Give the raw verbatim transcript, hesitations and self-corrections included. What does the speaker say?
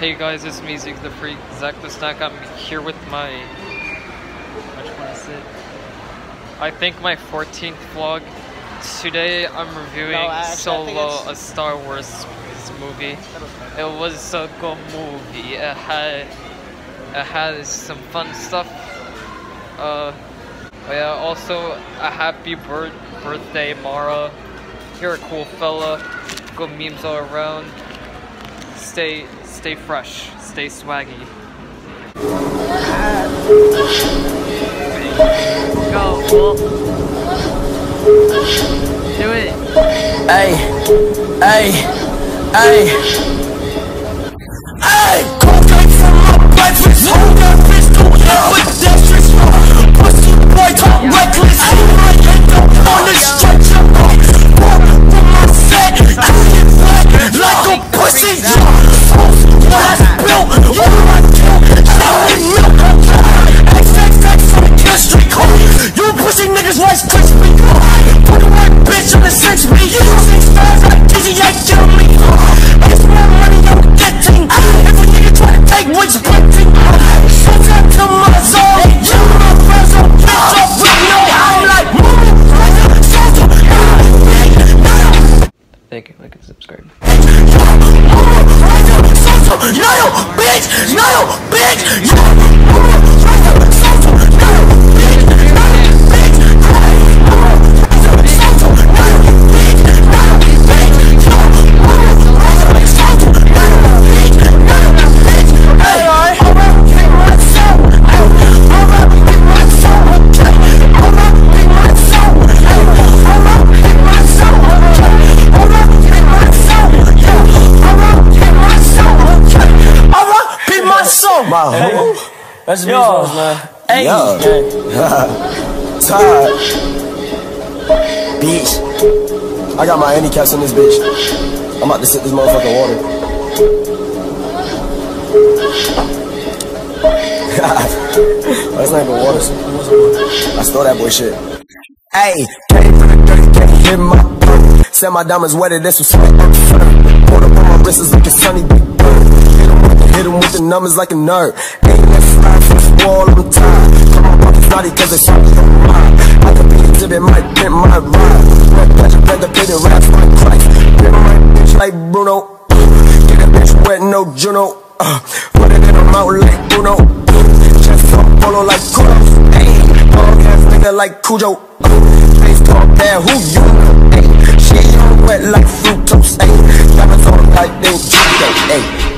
Hey guys, it's me, Zeke the Freak, Zach the Snack. I'm here with my... which one is it? I think my fourteenth vlog. Today I'm reviewing no, actually, Solo, a Star Wars movie. It was a good movie. It had, it had some fun stuff. Uh, yeah, also a happy birth birthday, Mara. You're a cool fella. Good memes all around. Stay, stay fresh. Stay swaggy. Go, Wolf. Do it. Hey, hey, hey, hey. Cocaine from my breakfast. Hold that pistol with dexterous. Pussy boy talk reckless. Ain't my head don't wanna stretch up. Walk from my set. I get wet like a pussy. What I spill, what I kill. Chocolate milk. X X X from the kill street. You pussy niggas like crispy. Put the right bitch on the sense me. You six stars like Dizzy, I kill me. It's more money I'm getting. If a nigga try to take what's printing. Shout out to my soul. You my friends on bitch up with no. I'm like, Thank you, like and subscribe. No, bitch! No, bitch! My who? That's the music, man. Hey, yo. Todd. Bitch. I got my handicaps in this bitch. I'm about to sip this motherfucking water. That's not even water. I stole that boy shit. Hey, came for the dirty, can't hit my bird. Said my diamonds wetter, this was sweat. Pulled up on my wrist, is looking sunny. Hit him with the numbers like a nerd. Ain't that fly from the wall, I'm tired. Come on, pockets naughty cause they saw me on mine. I could be exhibit, might pimp my ride. Red pleasure, red the pit and raps like Christ. Pimp my bitch like Bruno. Get a bitch wet, no Juno. Uh, put it in her mouth like Bruno. Chest up, polo like Kudos. Ayy, dog ass nigga like Cujo. Uh, face talk bad, who you know? Ayy, she on wet like fructose. Ayy, diamonds on like they Judo. Ayy.